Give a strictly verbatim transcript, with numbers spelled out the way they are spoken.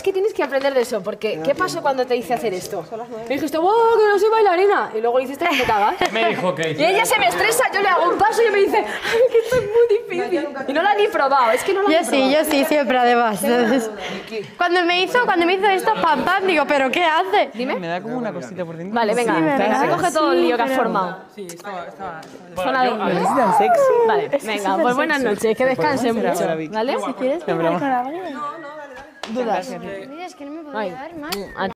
que tienes que aprender de eso, porque ¿qué pasó cuando te hice hacer esto? Me dijiste, wow, que no soy bailarina. Y luego le hiciste que te cagas. Me dijo que... Y ella se me estresa, yo le hago un paso y ella me dice, ay, que esto es muy difícil. Y no la he ni probado, es que no la he Yo sí, yo sí, siempre además. Entonces, cuando me hizo, cuando me hizo esto, pam, pam, digo, ¿pero qué hace? Dime. Me da como una cosita por dentro. Vale, venga, Sí, venga, ¿verdad? recoge todo el lío que has Sí, formado. Sí, estaba... estaba... Zona de A ver si tan sexy. Vale, venga, pues buenas noches, que descansen mucho, ¿vale? Si quieres, No, broma. con alguien. Dudas. Mira, es que no me puedo Ay. llevar más. A